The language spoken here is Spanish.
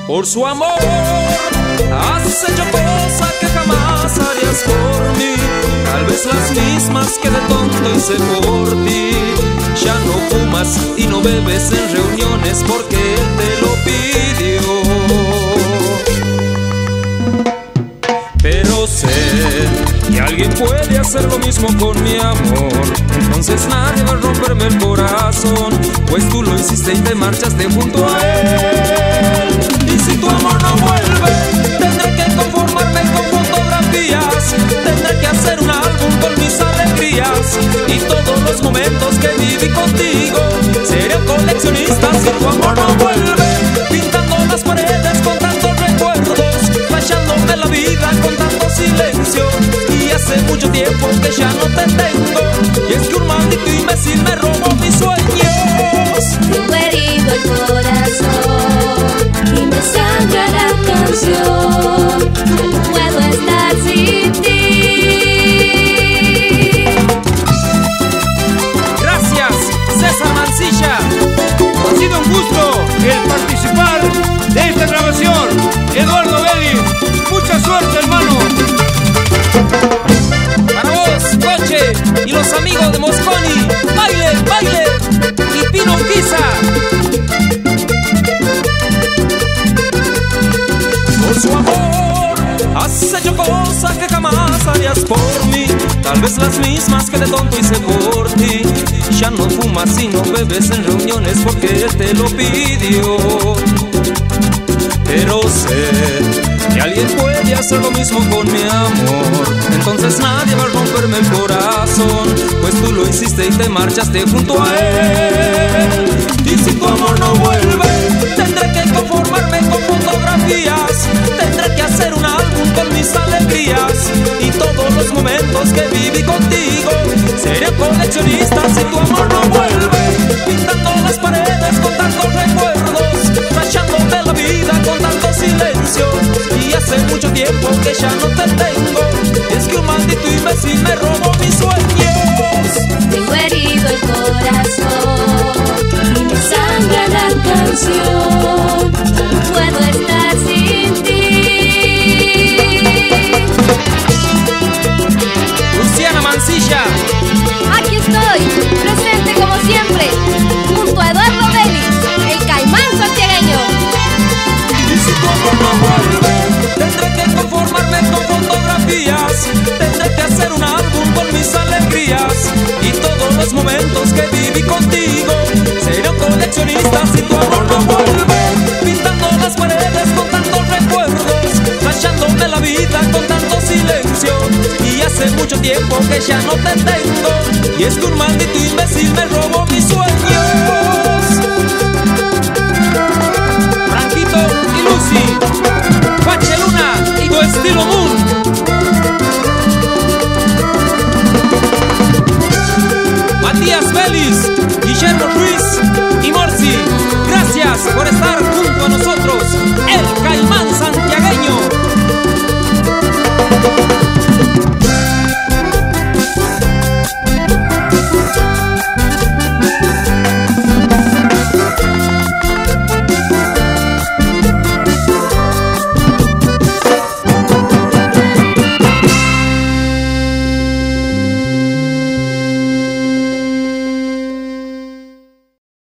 Por su amor has hecho cosas que jamás harías por mí, tal vez las mismas que de tonto hice por ti. Ya no fumas y no bebes en reuniones porque él te lo pidió. Pero sé que alguien puede hacer lo mismo con mi amor, entonces nadie va a romperme el corazón, pues tú lo hiciste y te marchaste junto a él. Y si tu amor no vuelve, tendré que conformarme con fotografías, tendré que hacer un álbum con mis alegrías y todos los momentos que viví contigo. Seré un coleccionista si tu amor no vuelve, pintando las paredes con tantos recuerdos, fallándome la vida con tanto silencio. Y hace mucho tiempo que ya no te tengo, y es que un maldito imbécil me robó mis sueños. Tengo herido el corazón y me sangra la canción. Yo no puedo estar sin ti. Gracias, César Mancilla. Ha sido un gusto el participar de esta grabación. Eduardo Vélez, mucha suerte, hermano. Para vos, Coche, y los amigos de Mosconi, baile, baile, y Pino Urquiza. Por su amor has hecho cosas que jamás harías por mí, tal vez las mismas que de tonto hice por ti. Ya no fumas y no bebes en reuniones porque él te lo pidió. Pero sé que alguien puede hacer lo mismo con mi amor, entonces nadie va a romperme el corazón, pues tú lo hiciste y te marchaste junto a él. Y si tu amor no vuelve, tendré que conformarme con fotografías, tendré que hacer un álbum con mis alegrías y todos los momentos que viví contigo. Seré un coleccionista si tu amor no vuelve, pintando las paredes con tantos recuerdos, rayándome la vida con tanto silencio. Y hace mucho tiempo que ya no te tengo, es que un maldito imbécil me robó mis sueños. Tengo herido el corazón y me sangra la canción. No puedo estar sin ti. Luciana Mancilla. Aquí estoy, presente como siempre, junto a Eduardo Vélez, el caimán santiagueño. Y si tu amor no vuelve, tendré que conformarme con fotografías, tendré que hacer un álbum con mis alegrías y todos los momentos que viví contigo. Seré un coleccionista si tu amor no vuelve, pintando las paredes con tantos recuerdos, rayándome la vida con tanto silencio. Y hace mucho tiempo que ya no te tengo, y es que un maldito imbécil me robó mis sueños.